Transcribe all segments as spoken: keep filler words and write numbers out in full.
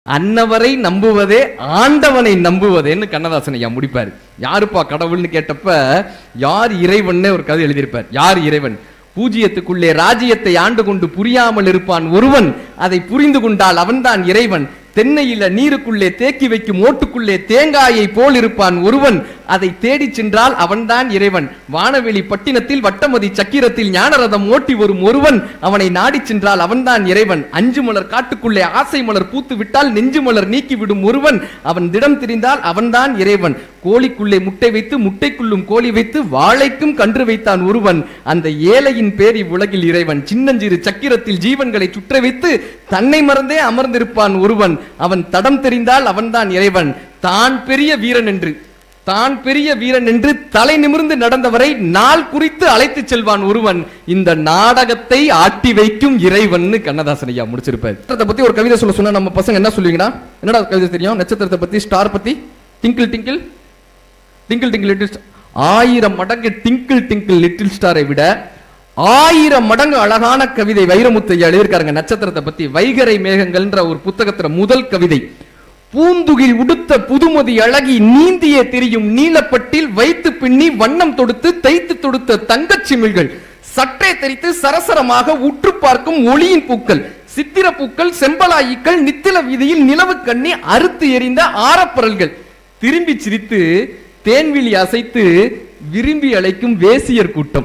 அன்னவரை நம்புவதே ஆண்டவனை நம்புவதேன்னு கண்ணதாசன் ஐயா முடிப்பாரு. யாருப்பா கடவுள்னு கேட்டப்ப யார் இறைவன் ஒரு கதை எழுதியிருப்பார். யார் இறைவன்? பூஜ்யத்துக்குள்ளே ராஜ்யத்தை ஆண்டு கொண்டு புரியாமல் இருப்பான் ஒருவன், அதை புரிந்து கொண்டால் அவன்தான் இறைவன். தென்னையில நீருக்குள்ளே தேக்கி வைக்கும் ஓட்டுக்குள்ளே தேங்காயை போல் இருப்பான் ஒருவன், அதை தேடி சென்றால் அவன்தான் இறைவன். வானவெளி பட்டினத்தில் வட்டமதி சக்கிரத்தில் ஞானரதம் ஓட்டி வரும் ஒருவன், அவனை நாடி சென்றால் அவன்தான் இறைவன். அஞ்சு மலர் காட்டுக்குள்ளே ஆசை மலர் பூத்து விட்டால் நெஞ்சு மலர் நீக்கி விடும் ஒருவன், அவன் திடம் திரிந்தால் அவன்தான் இறைவன். கோழிக்குள்ளே முட்டை வைத்து முட்டைக்குள்ளும் கோழி வைத்து வாழைக்கும் கன்று வைத்தான் ஒருவன், அந்த ஏழையின் பேரி உலகில் இறைவன். சின்னஞ்சிறு சக்கிரத்தில் ஜீவன்களை சுற்ற வைத்து தன்னை மறந்தே அமர்ந்திருப்பான் ஒருவன், அவன் தடம் தெரிந்தால் அவன்தான் இறைவன். தான் பெரிய வீரன் என்று தான் பெரிய வீரன் என்று தலை நிமிர்ந்து நடந்தவரை நாள் குறித்து அழைத்து செல்வான் ஒருவன், இந்த நாடகத்தை ஆட்டி வைக்கும் இறைவன் கண்ணதாசன் ஐயா முடிச்சிருப்பார். நட்சத்திரத்தை பத்தி ஒரு கவிதை சொல்ல சொன்னா நம்ம பசங்க என்ன சொல்லுவீங்கன்னா, என்னடா கவிதை தெரியும்? நட்சத்திரத்தை பத்தி, ஸ்டார் பத்தி, twinkle twinkle twinkle twinkle little star. ஆயிரம் மடங்கு டிங்கிள் டிங்கிள் லிட்டில் ஸ்டாரை விட ஆயிரம் மடங்கு அழகான கவிதை வைரமுத்து ஐயா எழுதியிருக்காருங்க நட்சத்திரத்தை பத்தி. வைகரை மேகங்கள்ன்ற ஒரு புத்தகத்துல முதல் கவிதை. பூந்துகில் உடுத்த புதுமதி அழகி நீந்திய தெரியும் நீலப்பட்டில் வைத்து பின்னி வண்ணம் தொடுத்து தைத்து தொடுத்த தங்கச் சிமிழ்கள், சற்றே தெரித்து சரசரமாக உற்று பார்க்கும் ஒளியின் பூக்கள், சித்திர பூக்கள், செம்பலாயிக்கள், நித்தில வீதியில் நிலவு கண்ணி அறுத்து எறிந்த ஆரப்பரல்கள், திரும்பி சிரித்து தேன்விழி அசைத்து விரும்பி அழைக்கும் வேசியர் கூட்டம்.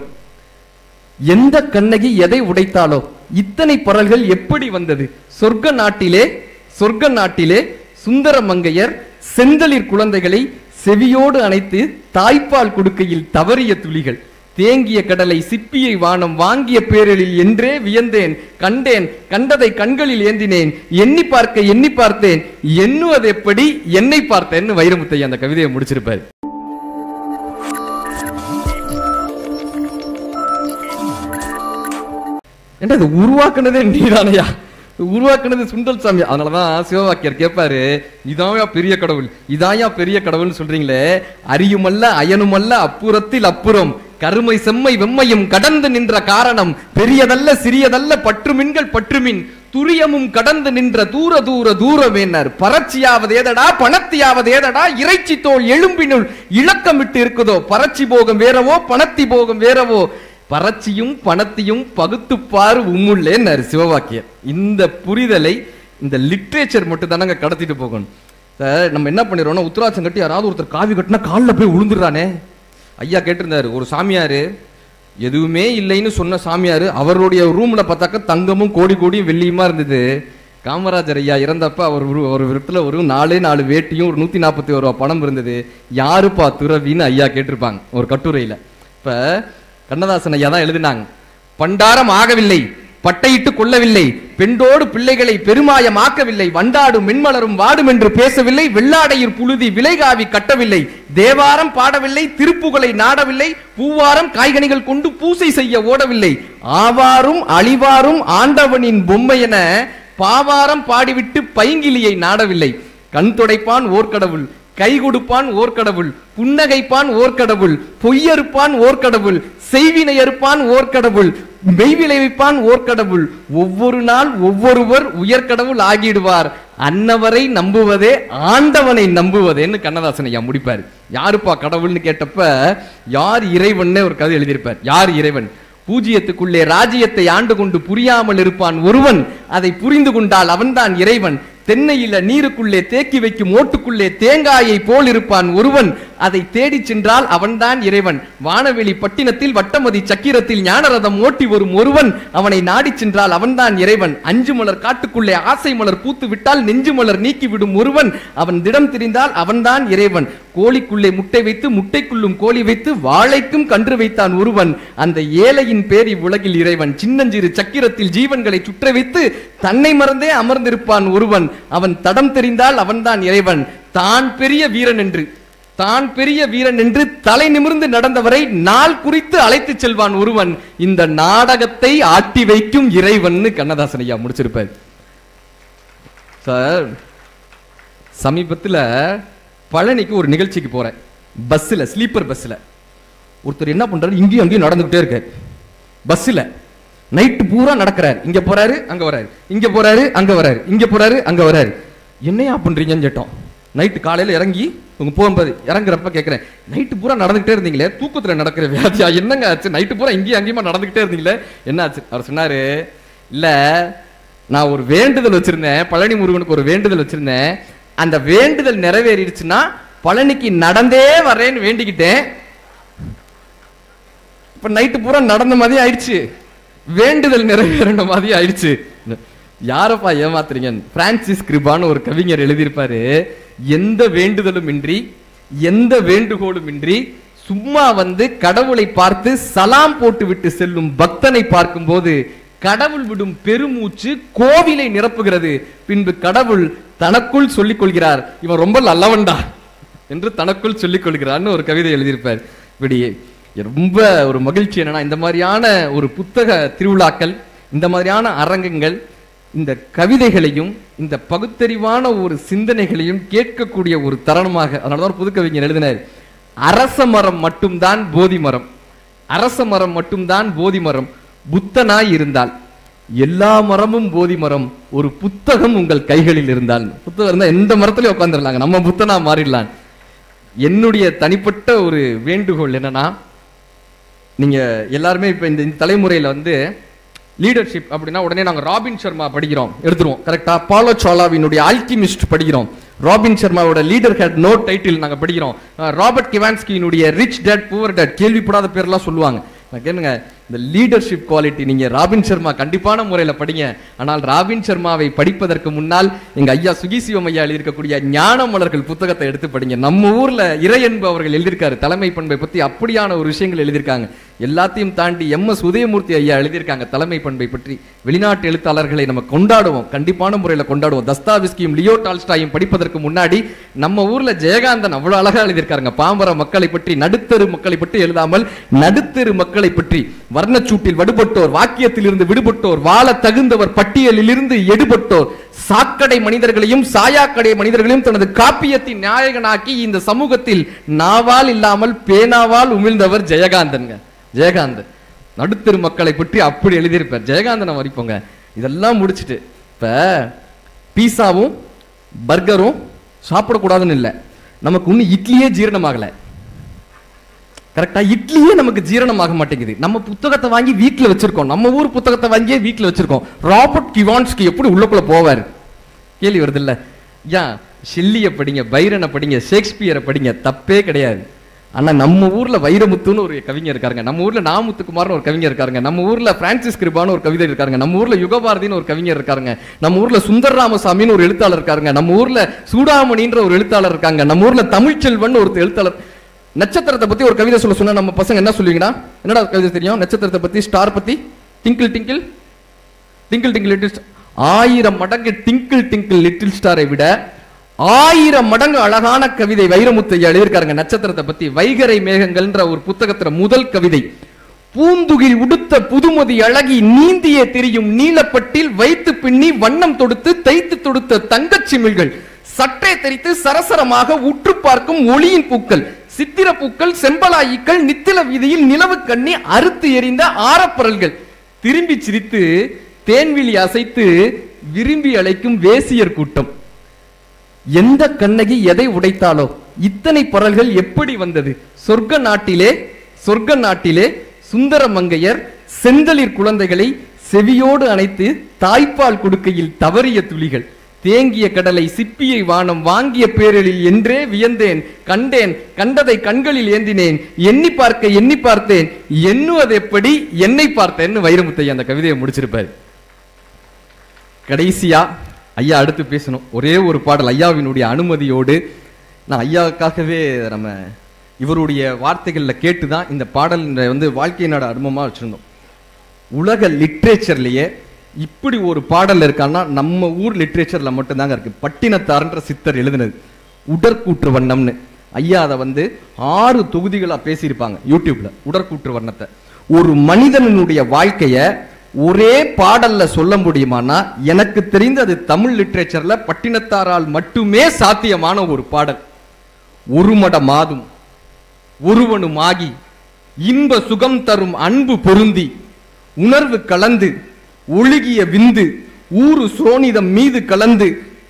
எந்த கண்ணகி எதை உடைத்தாலோ இத்தனை பரல்கள் எப்படி வந்தது? சொர்க்க நாட்டிலே சொர்க்க நாட்டிலே சுந்தர மங்கையர் செந்தளிர் குழந்தைகளை செவியோடு அணைத்து தாய்ப்பால் கொடுக்கையில் தவறிய துளிகள், தேங்கிய கடலை சிப்பியை வானம் வாங்கிய பேரலில் என்றே வியந்தேன், கண்டேன் கண்டதை கண்களில் ஏந்தினேன், எண்ணி பார்க்க எண்ணி பார்த்தேன், எண்ணுவது எப்படி என்னை பார்த்தேன்னு வைரமுத்தை அந்த கவிதையை முடிச்சிருப்பாரு. என்ன இது உருவாக்குனதே நீதானையா, உருவாக்குனது சுண்டல் சாமி. அதனாலதான் சிவவாக்கியர் கேட்பாரு, இதாயா பெரிய கடவுள், இதாயா பெரிய கடவுள்னு சொல்றீங்களே, அரியுமல்ல அயனுமல்ல அப்புறத்தில் அப்புறம் கருமை செம்மை வெம்மையும் கடந்து நின்ற காரணம், பெரியதல்ல சிறியதல்ல பற்றுமின்கள் பற்றுமின் துரியமும் கடந்து நின்ற தூர தூர தூரமேனர், பறச்சியாவது ஏதடா பணத்தியாவது ஏதடா, இறைச்சி தோல் எலும்பினுள் இலக்கமிட்டு இருக்குதோ, பறச்சி போகம் வேறவோ பணத்தி போகம் வேறவோ, பறச்சியும் பணத்தையும் பகுத்துப்பாரு உம்முள்ளேன்னாரு சிவவாக்கியர். இந்த புரிதலை இந்த லிட்ரேச்சர் மட்டும் தானங்க கடத்திட்டு போகணும். நம்ம என்ன பண்ணிடுறோம்னா, உத்தராட்சம் கட்டி யாராவது ஒருத்தர் காவி கட்டினா காலில் போய் விழுந்துடுறானே. ஐயா கேட்டிருந்தாரு, ஒரு சாமியாரு எதுவுமே இல்லைன்னு சொன்ன சாமியாரு, அவருடைய ரூம்ல பார்த்தாக்க தங்கமும் கோடி கோடியும் வெள்ளியுமா இருந்தது. காமராஜர் ஐயா இறந்தப்ப அவர் ஒரு வீட்டுல ஒரு நாலே நாலு வேட்டியும் ஒரு நூத்தி நாற்பத்தி ஒரு ரூபா பணம் இருந்தது. யாருப்பா துறவின்னு ஐயா கேட்டிருப்பாங்க ஒரு கட்டுரையில. இப்ப கண்ணதாசன் ஐயா தான் எழுதினாங்க, பண்டாரம் ஆகவில்லை பட்டையிட்டு கொள்ளவில்லை, பெண்டோடு பிள்ளைகளை பெருமாயம் ஆக்கவில்லை, வண்டாடும் மென்மலரும் வாடும் என்று பேசவில்லை, வெள்ளாடையில் புழுதி விலைகாவி கட்டவில்லை, தேவாரம் பாடவில்லை, திருப்புகளை நாடவில்லை, பூவாரம் காய்கனிகள் கொண்டு பூசை செய்ய ஓடவில்லை, ஆவாரும் அழிவாரும் ஆண்டவனின் பொம்மை என பாவாரம் பாடிவிட்டு பைங்கிலியை நாடவில்லை, கண் துடைப்பான் ஓர்கடவுள், கை கொடுப்பான் ஓர்கடவுள், புன்னகைப்பான் ஓர்கடவுள், பொய்யறுப்பான் ஓர்கடவுள், செய்வினை அறுப்பான் ஓர்கடவுள், மெய்விளைவிப்பான் ஓர்கடவுள், ஒவ்வொரு நாள் ஒவ்வொருவர் உயர்கடவுள் ஆகிடுவார், அன்னவரை நம்புவதே ஆண்டவனை நம்புவதேன்னு கண்ணதாசன் ஐயா முடிப்பாரு. யாருப்பா கடவுள்னு கேட்டப்ப யார் இறைவன் ஒரு கதை எழுதியிருப்பார். யார் இறைவன்? பூஜ்யத்துக்குள்ளே ராஜ்யத்தை ஆண்டு கொண்டு புரியாமல் இருப்பான் ஒருவன், அதை புரிந்து கொண்டால் அவன்தான் இறைவன். தென்னையில நீருக்குள்ளே தேக்கி வைக்கும் ஓட்டுக்குள்ளே தேங்காயை போல் இருப்பான் ஒருவன், அதை தேடி சென்றால் அவன்தான் இறைவன். வானவெளி பட்டினத்தில் வட்டமதி சக்கிரத்தில் ஞானரதம் ஓட்டி வரும் ஒருவன், அவனை நாடி சென்றால் அவன்தான் இறைவன். அஞ்சு மலர் காட்டுக்குள்ளே ஆசை மலர் பூத்து விட்டால் நெஞ்சு மலர் நீக்கி விடும் ஒருவன், அவன் திடம் திரிந்தால் அவன்தான் இறைவன். கோழிக்குள்ளே முட்டை வைத்து முட்டைக்குள்ளும் கோழி வைத்து வாழைக்கும் கன்று வைத்தான் ஒருவன், அந்த ஏழையின் பேரி உலகில் இறைவன். சின்னஞ்சிறு சக்கிரத்தில் ஜீவன்களை சுற்ற வைத்து தன்னை மறந்தே அமர்ந்திருப்பான் ஒருவன், அவன் தடம் தெரிந்தால் அவன்தான் இறைவன். தான் பெரிய வீரன் என்று தான் பெரிய வீரன் என்று தலை நிமிர்ந்து நடந்தவரை நாள் குறித்து அழைத்து செல்வான் ஒருவன், இந்த நாடகத்தை ஆட்டி வைக்கும் இறைவன் கண்ணதாசன் ஐயா முடிச்சிருப்பார். சார், சமீபத்தில் பழனிக்கு ஒரு நிகழ்ச்சிக்கு போறேன். பஸ்ல, ஸ்லீப்பர் பஸ்ல ஒருத்தர் என்ன பண்றாரு, இங்கேயும் அங்கேயும் நடந்துகிட்டே இருக்காரு. பஸ்ல நைட்டு பூரா நடக்கிறாரு, இங்க போறாரு அங்க வராரு, இங்க போறாரு அங்க வராரு, இங்க போறாரு அங்க வராரு. என்னையா பண்றீங்கன்னு கேட்டோம். நைட்டு காலையில இறங்கி உங்க போகும்போது இறங்குறப்ப கேட்கிறேன், நைட்டு பூரா நடந்துகிட்டே இருந்தீங்களே, தூக்கத்துல நடக்கிற வியாதியா, என்னங்க ஆச்சு? நைட்டு பூரா இங்கேயும் அங்கேயுமா நடந்துகிட்டே இருந்தீங்களே, என்ன ஆச்சு? அவர் சொன்னாரு, இல்ல நான் ஒரு வேண்டுதல் வச்சிருந்தேன், பழனி முருகனுக்கு ஒரு வேண்டுதல் வச்சிருந்தேன். அந்த வேண்டுதல் நிறைவேறிடுச்சுன்னா பழனிக்கு நடந்தே வரேன்னு வேண்டிக்கிட்டேன். இப்ப நைட்டு பூரா நடந்த மாதிரி ஆயிடுச்சு, வேண்டுதல் நிறைவேறின மாதிரி ஆயிடுச்சு. யாரப்பா ஏமாத்துறீங்க? பிரான்சிஸ் கிருபான்னு ஒரு கவிஞர் எழுதியிருப்பாரு, எந்த வேண்டுதலும் இன்றி எந்த வேண்டுகோளும் இன்றி சும்மா வந்து கடவுளை பார்த்து சலாம் போட்டு விட்டு செல்லும் பக்தனை பார்க்கும் போது கடவுள் விடும் பெருமூச்சு கோவிலை நிரப்புகிறது. பின்பு கடவுள் தனக்குள் சொல்லிக் கொள்கிறார், இவன் ரொம்ப நல்லவன்டா என்று தனக்குள் சொல்லிக் கொள்கிறார்னு ஒரு கவிதை எழுதியிருப்பார். இப்படி ரொம்ப ஒரு மகிழ்ச்சி என்னன்னா, இந்த மாதிரியான ஒரு புத்தக திருவிழாக்கள், இந்த மாதிரியான அரங்கங்கள், இந்த கவிதைகளையும் இந்த பகுத்தறிவான ஒரு சிந்தனைகளையும் கேட்கக்கூடிய ஒரு தருணமாக, அதனாலதான் புது கவிஞர் எழுதினார், அரச மரம் மட்டும்தான் போதி மரம், அரச மரம் மட்டும்தான் போதி மரம், புத்தனாய் இருந்தால் எல்லா மரமும் போதி மரம், ஒரு புத்தகம் உங்கள் கைகளில் இருந்தால். புத்தகம் இருந்தால் எந்த மரத்திலையும் உட்காந்துடலாங்க, நம்ம புத்தனா மாறிடலாம். என்னுடைய தனிப்பட்ட ஒரு வேண்டுகோள் என்னன்னா, நீங்க எல்லாருமே இப்ப இந்த தலைமுறையில வந்து லீடர்ஷிப் அப்படின்னா உடனே நாங்க ராபின் சர்மா படிக்கிறோம், எடுத்துருவோம் கரெக்டா. பாலோ சாலாவினுடைய ஆல்கிமிஸ்ட் படிக்கிறோம், ராபின் சர்மாவோட லீடர் ஹேட் நோ டைட்டில் நாங்க படிக்கிறோம், ராபர்ட் கிவான்ஸ்கியினுடைய ரிச் டேட் புவர் டேட் கேள்விப்படாத பேர்லாம் சொல்லுவாங்க. கேளுங்க, இந்த லீடர்ஷிப் குவாலிட்டி நீங்க ராபின் சர்மா கண்டிப்பான முறையில படிங்க. ஆனால் ராபின் சர்மாவை படிப்பதற்கு முன்னால் எங்க ஐயா சுகிசிவம் ஐயா எழுதியிருக்கக்கூடிய ஞான மலர்கள் புத்தகத்தை எடுத்து படிங்க. நம்ம ஊர்ல இறையன்பு அவர்கள் எழுதியிருக்காரு தலைமை பண்பை பத்தி, அப்படியான ஒரு விஷயங்கள் எழுதியிருக்காங்க. எல்லாத்தையும் தாண்டி எம் எஸ் உதயமூர்த்தி ஐயா எழுதியிருக்காங்க தலைமை பண்பை பற்றி. வெளிநாட்டு எழுத்தாளர்களை நம்ம கொண்டாடுவோம், கண்டிப்பான முறையில் கொண்டாடுவோம். தஸ்தாவிஸ்கியும் லியோ டால்ஸ்டாயும் படிப்பதற்கு முன்னாடி நம்ம ஊர்ல ஜெயகாந்தன் அவ்வளவு அழகா எழுதியிருக்காருங்க. பாமர மக்களை பற்றி, நடுத்தரு மக்களை பற்றி எழுதாமல் நடுத்தரு மக்களை பற்றி, வர்ணச்சூட்டில் வடுபட்டோர், வாக்கியத்தில் இருந்து விடுபட்டோர், வாழ தகுந்தவர் பட்டியலில் இருந்து எடுபட்டோர், சாக்கடை மனிதர்களையும் சாயாக்கடை மனிதர்களையும் தனது காப்பியத்தின் நாயகனாக்கி இந்த சமூகத்தில் நாவால் இல்லாமல் பேனாவால் உமிழ்ந்தவர் ஜெயகாந்தன். ஜெயகாந்தன் நடுத்தரு மக்களை பற்றி அப்படி எழுதியிருப்பார். ஜெயகாந்தனை வரிப்போங்க. இதெல்லாம் முடிச்சுட்டு இப்ப பீஸாவும் பர்கரும் சாப்பிடக்கூடாதுன்னு இல்லை, நமக்கு இன்னும் இட்லியே ஜீரணமாகல. கரெக்டா, இட்லியே நமக்கு ஜீரணமாக மாட்டேங்குது. நம்ம புத்தகத்தை வாங்கி வீட்டுல வச்சிருக்கோம், நம்ம ஊர் புத்தகத்தை வாங்கியே வீட்டுல வச்சிருக்கோம். ராபர்ட் கிவான்ஸ்கி எப்படி உள்ளுக்குள்ள போவார் கேள்வி வருது இல்ல? ஏன் ஷெல்லியை படிங்க, பைரனை படிங்க, ஷேக்ஸ்பியரை படிங்க, தப்பே கிடையாது. ஆனா நம்ம ஊர்ல வைரமுத்துன்னு ஒரு கவிஞர் இருக்காருங்க, நம்ம ஊர்ல நாமுத்துக்குமார்னு ஒரு கவிஞர் இருக்காருங்க, நம்ம ஊர்ல பிரான்சிஸ் கிருபான்னு ஒரு கவிதை இருக்காருங்க, நம்ம ஊர்ல யுகபாரதின்னு ஒரு கவிஞர் இருக்காருங்க, நம்ம ஊர்ல சுந்தர் ராமசாமின்னு ஒரு எழுத்தாளர் இருக்காருங்க, நம்ம ஊர்ல சூடாமணின்ற ஒரு எழுத்தாளர் இருக்காங்க, நம்ம ஊர்ல தமிழ்ச்செல்வன் ஒரு எழுத்தாளர். நட்சத்திரத்தை பத்தி ஒரு கவிதை சொல்ல சொன்னா நம்ம பசங்க என்ன சொல்லுவீங்கன்னா, என்னடா கவிதை தெரியும் நட்சத்திரத்தை பத்தி, ஸ்டார் பத்தி? Twinkle twinkle twinkle twinkle little star. ஆயிரம் மடங்கு டிங்கிள் டிங்கிள் லிட்டில் ஸ்டாரை விட ஆயிரம் மடங்கு அழகான கவிதை வைரமுத்து எழுதியிருக்காருங்க நட்சத்திரத்தை பத்தி. வைகரை மேகங்கள்ன்ற ஒரு புத்தகத்துல முதல் கவிதை, பூந்துகில் உடுத்த புதுமதி அழகி நீந்தியே தெரியும் நீலப்பட்டில் வைத்து பின்னி வண்ணம் தொடுத்து தைத்து தொடுத்த தங்கச் சிமிழ்கள் சற்றே தெரித்து சரசரமாக உற்று பார்க்கும் ஒளியின் பூக்கள், சித்திர பூக்கள், செம்பலாயிக்கள், நித்தில வீதியில் நிலவு கண்ணி அறுத்து எறிந்த ஆரப்பரல்கள், திரும்பி சிரித்து தேன்விழி அசைத்து விரும்பி அழைக்கும் வேசியர் கூட்டம். எந்த கண்ணகி எதை உடைத்தாலோ இத்தனை பரல்கள் எப்படி வந்தது? சொர்க்க நாட்டிலே சொர்க்க நாட்டிலே சுந்தர மங்கையர் செந்தளிர் குழந்தைகளை செவியோடு அணைத்து தாய்ப்பால் கொடுக்கையில் தவறிய துளிகள், தேங்கிய கடலை சிப்பியை வானம் வாங்கிய பேரலில் என்றே வியந்தேன், கண்டேன், கண்டதை கண்களில் ஏந்தினேன், எண்ணி பார்க்க எண்ணி பார்த்தேன், எண்ணுவது எப்படி என்னை பார்த்தேன்னு வைரமுத்தை அந்த கவிதையை முடிச்சிருப்பாரு. கடைசியா ஐயா அடுத்து பேசணும். ஒரே ஒரு பாடல் ஐயாவினுடைய அனுமதியோடு. நான் ஐயாவுக்காகவே நம்ம இவருடைய வார்த்தைகளில் கேட்டுதான் இந்த பாடல் வந்து வாழ்க்கையினோட அனுபவமா வச்சிருந்தோம். உலக லிட்ரேச்சர்லயே இப்படி ஒரு பாடல் இருக்கான்னா நம்ம ஊர் லிட்ரேச்சர்ல மட்டும்தாங்க இருக்கு. பட்டினத்தார்ன்ற சித்தர் எழுதினது உடற்கூற்று வண்ணம்னு. ஐயா அதை வந்து ஆறு தொகுதிகளா பேசியிருப்பாங்க யூடியூப்ல. உடற்கூற்று வண்ணத்தை ஒரு மனிதனுடைய வாழ்க்கைய ஒரே பாடல்ல சொல்ல முடியுமானா எனக்கு தெரிந்து அது தமிழ் லிட்ரேச்சர்ல பட்டினத்தாரால் மட்டுமே சாத்தியமான ஒரு பாடல். ஒரு மட மாதும் ஒருவனுமாகி இன்ப சுகம் தரும் அன்பு பொருந்தி உணர்வு கலந்து ஒழுகிய விந்து ஊறு சோனிதம் மீது கலந்து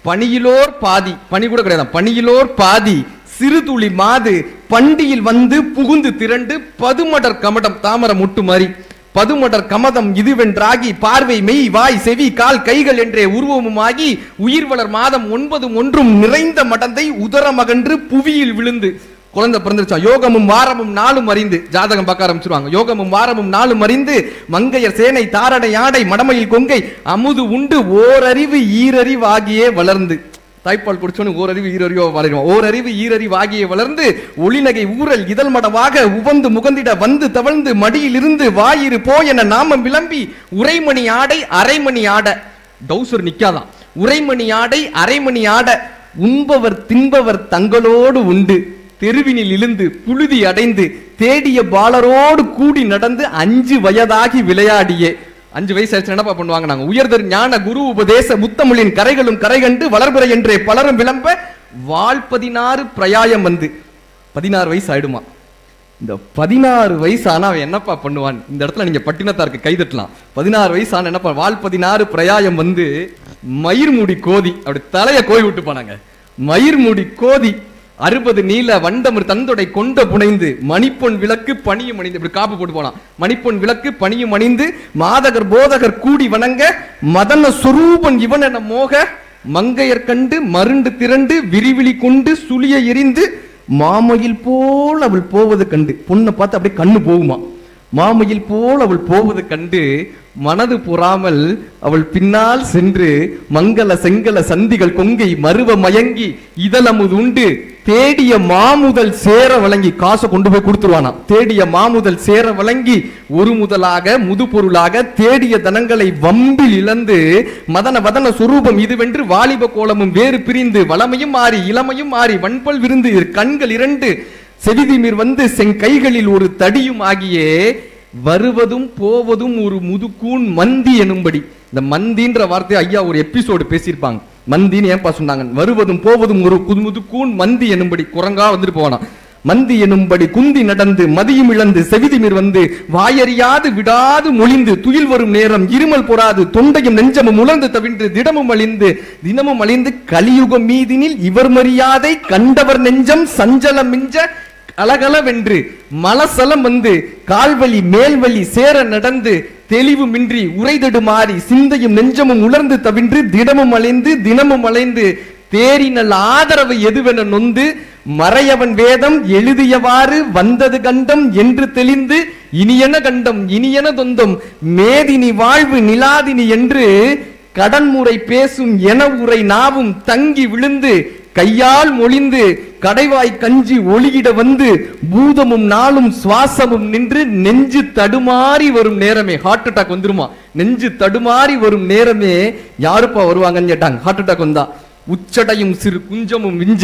பணியிலோர் பாதி, பணி கூட கிடையாது, பணியிலோர் பாதி சிறுதுளி மாது பண்டியில் வந்து புகுந்து திரண்டு பதுமடர் கமடம் தாமர முட்டு மாறி பதுமடர் கமதம் இதுவென்றாகி பார்வை மெய் வாய் செவி கால் கைகள் என்றே உருவமுமாகி உயிர் வளர் மாதம் ஒன்பதும் ஒன்றும் நிறைந்த மடந்தை உதரமகன்று புவியில் விழுந்து குழந்தை பிறந்துருச்சா. யோகமும் வாரமும் நாளும் அறிந்து ஜாதகம் பார்க்க ஆரம்பிச்சிருவாங்க. யோகமும் வாரமும் நாளும் அறிந்து மங்கையர் சேனை தாரடை ஆடை மடமையில் கொங்கை அமுது உண்டு ஓரறிவு ஈரறிவு ஆகியே வளர்ந்து தாய்ப்பால் குடிச்சோன்னு ஓரறிவு ஈரறிவோ வளரும் ஓரறிவு ஈரறிவு ஆகியே வளர்ந்து ஒளிநகை ஊரல் இதழ் மடவாக உவந்து முகந்திட வந்து தவழ்ந்து மடியில் இருந்து வாயிரு போ என நாமம் விளம்பி உரைமணி ஆடை அரைமணி ஆட டவுசர் நிக்காதான் உரைமணி ஆடை அரைமணி ஆட உண்பவர் தின்பவர் தங்களோடு உண்டு தெருவினில் இழுந்து புழுதி அடைந்து தேடிய பாலரோடு கூடி நடந்து அஞ்சு வயதாகி விளையாடியே. அஞ்சு வயசு ஆயிடுச்சு என்னப்பா பண்ணுவாங்க நாங்க உயர்தர் ஞான குரு உபதேச முத்தமிழின் கரைகளும் கரைகண்டு வளர்பிறை என்றே பலரும் விளம்ப வாழ் பதினாறு பிரயாயம் வந்து பதினாறு வயசு ஆயிடுமா. இந்த பதினாறு வயசு ஆனா அவன் என்னப்பா பண்ணுவான்? இந்த இடத்துல நீங்க பட்டினத்தாருக்கு கைதட்டலாம். பதினாறு வயசு ஆனா என்னப்பா வாழ் பதினாறு பிரயாயம் வந்து மயிர்முடி கோதி அப்படி தலைய கோய் விட்டு போனாங்க. மயிர்முடி கோதி அறுபது நீல வண்டமர் தந்தொடை கொண்ட புனைந்து மணிப்பொன் விளக்கு பணியும் அணிந்து இப்படி காப்பு போட்டு போனான். மணிப்பொன் விளக்கு பணியும் அணிந்து மாதகர் போதகர் கூடி வணங்க மதன சொரூபன் இவன் என மோக மங்கையர் கண்டு மருண்டு திரண்டு விரிவிழி கொண்டு சுழிய எரிந்து மாமையில் போல் அவள் போவது கண்டு பொண்ணை பார்த்து அப்படியே கண்ணு போகுமா. மாமையில் போல் அவள் போவது கண்டு மனது புறாமல் அவள் பின்னால் சென்று மங்கள செங்கல சந்திகள் கொங்கை மருவ மயங்கி இதழமுது உண்டு தேடிய மாமுதல் சேர வழங்கி காசை கொண்டு போய் கொடுத்துருவானா. தேடிய மாமுதல் சேர வழங்கி ஒரு முதலாக முது பொருளாக தேடிய தனங்களை வம்பில் இழந்து மதன வதன சுரூபம் இதுவென்று வாலிப கோலமும் வேறு பிரிந்து வளமையும் மாறி இளமையும் மாறி வன்பல் விருந்து கண்கள் இரண்டு செவிதிமிர் வந்து செங்கைகளில் ஒரு தடியும் ஆகியே வருவதும் போவதும் ஒரு முதுக்கூன் மந்தி எனும்படி. இந்த மந்தின்ற வார்த்தை ஐயா ஒரு எபிசோடு பேசியிருப்பாங்க. மந்தின்னு ஏன்பா சொன்னாங்க? வருவதும் போவதும் ஒரு முதுக்கூன் மந்தி எனும்படி குரங்கா வந்துட்டு போவானா. மந்தி எனும்படி குந்தி நடந்து மதியும் இழந்து செவிதிமிர் வந்து வாயறியாது விடாது மொழிந்து துயில் வரும் நேரம் இருமல் பொறாது தொண்டையும் நெஞ்சமும் உலர்ந்து தவின்று திடமும் அழிந்து தினமும் அழிந்து கலியுகம் மீதினில் இவர் மரியாதை கண்டவர் நெஞ்சம் சஞ்சலம் மிஞ்ச அலகலவென்று மலசலம் வந்து கால்வழி மேல்வழி சேர நடந்து தெளிவுமின்றி உரைதடுமாறி சிந்தையும் நெஞ்சமும் உலர்ந்து தவின்று திடமும் அலைந்து தினமும் அலைந்து தேரினல் ஆதரவு எதுவென நொந்து மறையவன் வேதம் எழுதியவாறு வந்தது கண்டம் என்று தெளிந்து இனியன கண்டம் இனியன தொந்தம் மேதினி வாழ்வு நிலாதினி என்று கடன்முறை பேசும் என உரை நாவும் தங்கி விழுந்து கையால் மொழிந்து கடைவாய் கஞ்சி ஒளியிட வந்து பூதமும் நாளும் சுவாசமும் நின்று நெஞ்சு தடுமாறி வரும் நேரமே ஹார்ட் அட்டாக் வந்துருமா. நெஞ்சு தடுமாறி வரும் நேரமே யாருப்பா வருவாங்கன்னு கேட்டாங்க. ஹார்ட் அட்டாக் வந்தா உச்சடையும் சிறு குஞ்சமும் விஞ்ச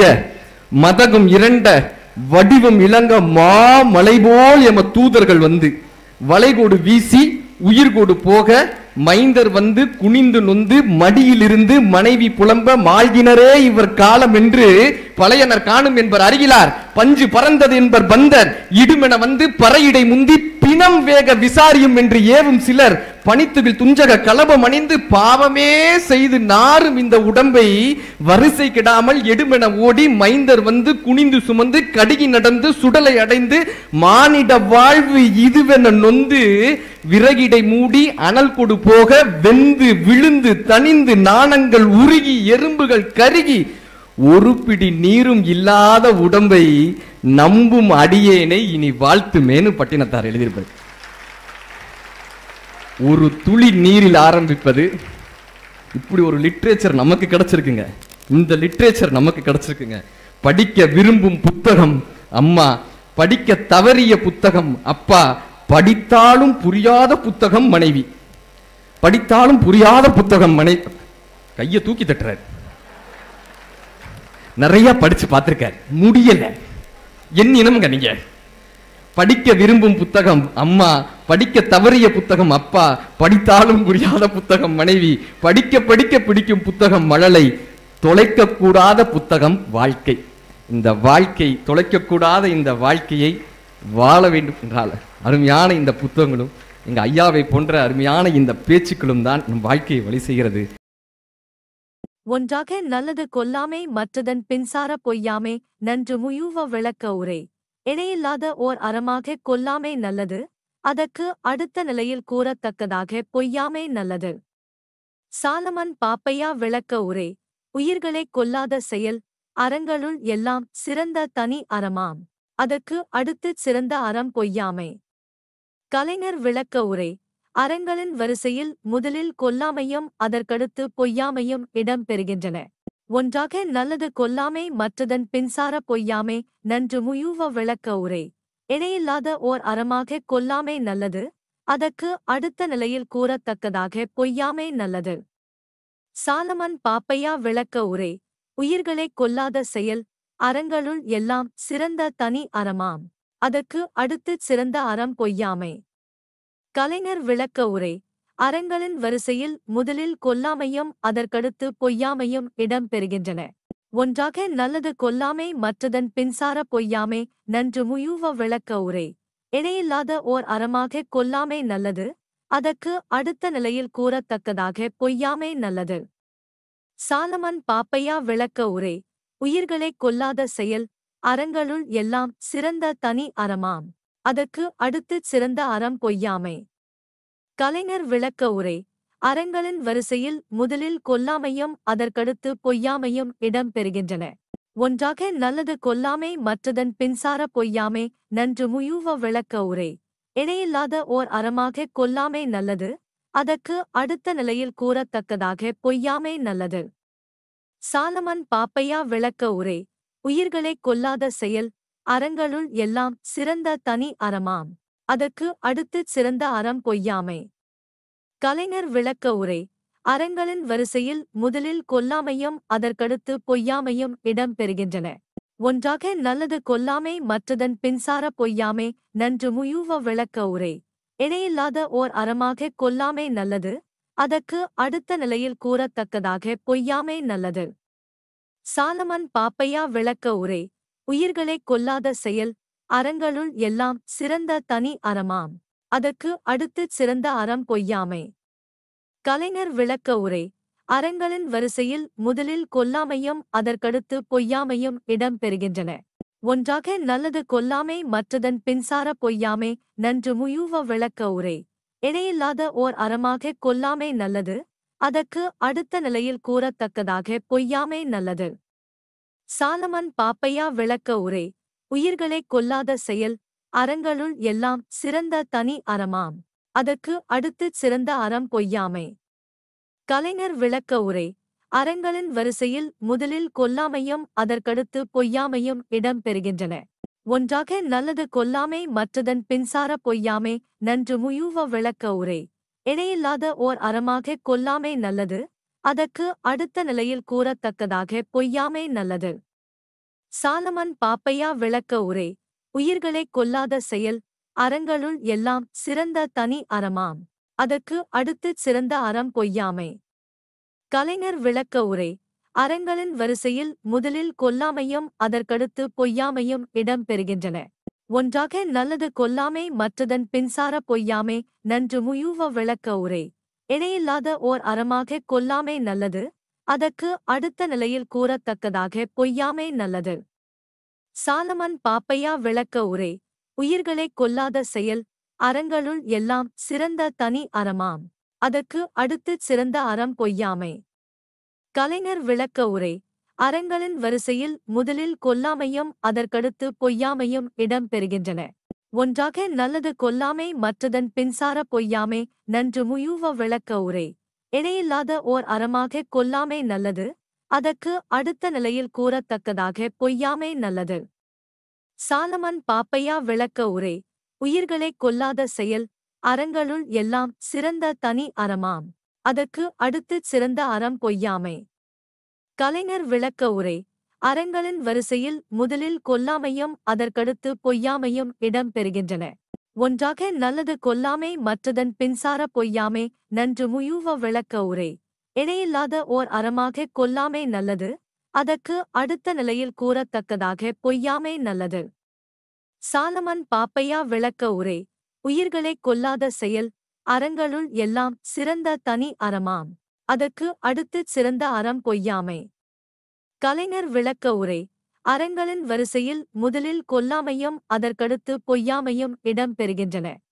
மதகும் இரண்ட வடிவம் இளங்க மா மலை போல் எம தூதர்கள் வந்து வளைகோடு வீசி உயிர்கோடு போக மைந்தர் வந்து குனிந்து நொந்து மடியில் இருந்து மனைவி புலம்ப மாழ்கினரே இவர் காலம் என்று பழையனர் காணும் என்பர் அருகிலார் பஞ்சு பறந்தது என்பர் பந்தர் இடுமென வந்து பறையிடை முந்தி பிணம் வேக விசாரியும் என்று ஏவும் சிலர் பனித்துவில் துஞ்சக கலபம் அணிந்து பாவமே செய்து நாரும் இந்த உடம்பை வரிசை கிடாமல் எடுமென ஓடி மைந்தர் வந்து குனிந்து சுமந்து கடுகி நடந்து சுடலை அடைந்து மானிட வாழ்வு இதுவென நொந்து விறகிடை மூடி அனல் கொடு போக வெந்து விழுந்து தனிந்து நாணங்கள் உருகி எறும்புகள் கருகி ஒரு பிடி நீரும் இல்லாத உடம்பை நம்பும் அடியேனை இனி வாழ்த்துமேனு பட்டினத்தார் எழுதியிருப்பார். ஒரு துளி நீரில் ஆரம்பிப்பது. இப்படி ஒரு லிட்ரேச்சர் நமக்கு கிடைச்சிருக்குங்க. இந்த லிட்ரேச்சர் நமக்கு கிடைச்சிருக்குங்க. படிக்க விரும்பும் புத்தகம் அம்மா, படிக்க தவறிய புத்தகம் அப்பா, படித்தாலும் புரியாத புத்தகம் மனைவி. படித்தாலும் புரியாத புத்தகம் மனைவி. கையை தூக்கி தட்டுறாரு. நிறைய படிச்சு பார்த்திருக்காரு, முடியல. என் இனம்ங்க நீங்க. படிக்க விரும்பும் புத்தகம் அம்மா, படிக்க தவறிய புத்தகம் அப்பா, படித்தாலும் புரியாத புத்தகம் மனைவி, படிக்க படிக்க பிடிக்கும் புத்தகம் மழலை, தொலைக்க கூடாத புத்தகம் வாழ்க்கை. இந்த வாழ்க்கை தொலைக்க கூடாத இந்த வாழ்க்கையை வாழ வேண்டும் என்றால் அருமையான இந்த புத்தகங்களும் எங்க ஐயாவை போன்ற அருமையான இந்த பேச்சுக்களும் தான் நம் வாழ்க்கையை வழி செய்கிறது. ஒன்றாக நல்லது கொல்லாமை மற்றதன் பின்சார பொய்யாமை நன்று முயூவ விளக்க உரை. இணையில்லாத ஓர் அறமாக கொல்லாமை நல்லது, அதற்கு அடுத்த நிலையில் கூறத்தக்கதாக பொய்யாமை நல்லது. சாலமன் பாப்பையா விளக்க உரை. உயிர்களைக் கொல்லாத செயல் அறங்களுள் எல்லாம் சிறந்த தனி அறமாம், அதற்கு அடுத்துச் சிறந்த அறம் பொய்யாமை. கலைஞர் விளக்க உரை. அறங்களின் வரிசையில் முதலில் கொல்லாமையும் அதற்கடுத்து பொய்யாமையும் இடம் பெறுகின்றன. ஒன்றாக நல்லது கொல்லாமை மற்றதன் பின்சார பொய்யாமை நன்று முயூவ விளக்க உரை. இணையில்லாத ஓர் அறமாக கொல்லாமை நல்லது, அதற்கு அடுத்த நிலையில் கூறத்தக்கதாக பொய்யாமை நல்லது. சாலமன் பாப்பையா விளக்க உரை. உயிர்களைக் கொல்லாத செயல் அறங்களுள் எல்லாம் சிறந்த தனி அறமாம், அதற்கு அடுத்துச் சிறந்த அறம் பொய்யாமை. கலைஞர் விளக்க உரை. அறங்களின் வரிசையில் முதலில் கொல்லாமையும் அதற்கடுத்து பொய்யாமையும் இடம் பெறுகின்றன. ஒன்றாக நல்லது கொல்லாமை மற்றதன் பின்சார பொய்யாமை நன்று முயூவ விளக்க உரை. இணையில்லாத ஓர் அறமாக கொல்லாமை நல்லது, அதற்கு அடுத்த நிலையில் கூறத்தக்கதாக பொய்யாமை நல்லது. சாலமன் பாப்பையா விளக்க உரை. உயிர்களைக் கொல்லாத செயல் அறங்களுள் எல்லாம் சிறந்த தனி அறமாம், அதற்கு அடுத்துச் சிறந்த அறம் பொய்யாமை. கலைஞர் விளக்க உரை. அறங்களின் வரிசையில் முதலில் கொல்லாமையும் அதற்கடுத்து பொய்யாமையும் இடம் பெறுகின்றன. ஒன்றாக நல்லது கொல்லாமை மற்றதன் பின்சார பொய்யாமை நன்று முயூவ விளக்க உரை. இணையில்லாத ஓர் அறமாக கொல்லாமை நல்லது, அதற்கு அடுத்த நிலையில் கூறத்தக்கதாக பொய்யாமை நல்லது. சாலமன் பாப்பையா விளக்க உரை. உயிர்களைக் கொல்லாத செயல் அறங்களுள் எல்லாம் சிறந்த தனி அறமாம், அதற்கு அடுத்துச் சிறந்த அறம் பொய்யாமை. கலைஞர் விளக்க உரை. அறங்களின் வரிசையில் முதலில் கொல்லாமையும் அதற்கடுத்து பொய்யாமையும் இடம் பெறுகின்றன. ஒன்றாக நல்லது கொல்லாமை மற்றதன் பின்சார பொய்யாமை நன்று முயூவ விளக்க உரை. இணையில்லாத ஓர் அறமாக கொல்லாமை நல்லது, அதற்கு அடுத்த நிலையில் கூறத்தக்கதாக பொய்யாமை நல்லது. சாலமன் பாப்பையா விளக்க உரை. உயிர்களைக் கொல்லாத செயல் அறங்களுள் எல்லாம் சிறந்த தனி அறமாம், அதற்கு அடுத்துச் சிறந்த அறம் பொய்யாமை. கலைஞர் விளக்க உரை. அறங்களின் வரிசையில் முதலில் கொல்லாமையும் அதற்கடுத்து பொய்யாமையும் இடம் பெறுகின்றன. ஒன்றாக நல்லது கொல்லாமை மற்றதன் பின்சார பொய்யாமை நன்று முயூவ விளக்க உரை. இணையில்லாத ஓர் அறமாக கொல்லாமை நல்லது, அதற்கு அடுத்த நிலையில் கூறத்தக்கதாக பொய்யாமை நல்லது. சாலமன் பாப்பையா விளக்க உரை. உயிர்களைக் கொல்லாத செயல் அறங்களுள் எல்லாம் சிறந்த தனி அறமாம், அதற்கு அடுத்துச் சிறந்த அறம் பொய்யாமை. கலைஞர் விளக்க உரை. அறங்களின் வரிசையில் முதலில் கொல்லாமையும் அதற்கடுத்து பொய்யாமையும் இடம் பெறுகின்றன. ஒன்றாக நல்லது கொல்லாமை மற்றதன் பின்சார பொய்யாமை நன்று முயூவ விளக்க உரை. இணையில்லாத ஓர் அறமாக கொல்லாமை நல்லது, அதற்கு அடுத்த நிலையில் கூறத்தக்கதாக பொய்யாமை நல்லது. சாலமன் பாப்பையா விளக்க உரை. உயிர்களைக் கொல்லாத செயல் அறங்களுள் எல்லாம் சிறந்த தனி அறமாம், அதற்கு அடுத்துச் சிறந்த அறம் பொய்யாமை. கலைஞர் விளக்க உரை. அறங்களின் வரிசையில் முதலில் கொல்லாமையும் அதற்கடுத்து பொய்யாமையும் இடம் பெறுகின்றன. ஒன்றாக நல்லது கொல்லாமை மற்றதன் பின்சார பொய்யாமை நன்று முயூவ விளக்க உரை. இணையில்லாத ஓர் அறமாக கொல்லாமை நல்லது, அதற்கு அடுத்த நிலையில் கூறத்தக்கதாக பொய்யாமை நல்லது. சாலமன் பாப்பையா விளக்க உரை. உயிர்களைக் கொல்லாத செயல் அறங்களுள் எல்லாம் சிறந்த தனி அறமாம், அதற்கு அடுத்துச் சிறந்த அறம் பொய்யாமை. கலைஞர் விளக்க உரை. அறங்களின் வரிசையில் முதலில் கொல்லாமையும் அதற்கடுத்து பொய்யாமையும் இடம் பெறுகின்றன. ஒன்றாக நல்லது கொல்லாமை மற்றதன் பின்சார பொய்யாமை நன்று முயூவ விளக்க உரை. இணையில்லாத ஓர் அறமாக கொல்லாமை நல்லது, அதற்கு அடுத்த நிலையில் கூறத்தக்கதாக பொய்யாமை நல்லது. சாலமன் பாப்பையா விளக்க உரை. உயிர்களைக் கொல்லாத செயல் அறங்களுள் எல்லாம் சிறந்த தனி அறமாம், அதற்கு அடுத்துச் சிறந்த அறம் பொய்யாமை. கலைஞர் விளக்க உரை. அறங்களின் வரிசையில் முதலில் கொல்லாமையும் அதற்கடுத்து பொய்யாமையும் இடம் பெறுகின்றன. ஒன்றாக நல்லது கொல்லாமை மற்றதன் பின்சார பொய்யாமை நன்று முயூவ விளக்க உரை. இணையில்லாத ஓர் அறமாக கொல்லாமை நல்லது, அதற்கு அடுத்த நிலையில் கூறத்தக்கதாக பொய்யாமை நல்லது. சாலமன் பாப்பையா விளக்க உரை. உயிர்களைக் கொல்லாத செயல் அறங்களுள் எல்லாம் சிறந்த தனி அறமாம், அதற்கு அடுத்துச் சிறந்த அறம் பொய்யாமை. கலைஞர் விளக்க உரை. அறங்களின் வரிசையில் முதலில் கொல்லாமையும் அதற்கடுத்து பொய்யாமையும் இடம் பெறுகின்றன.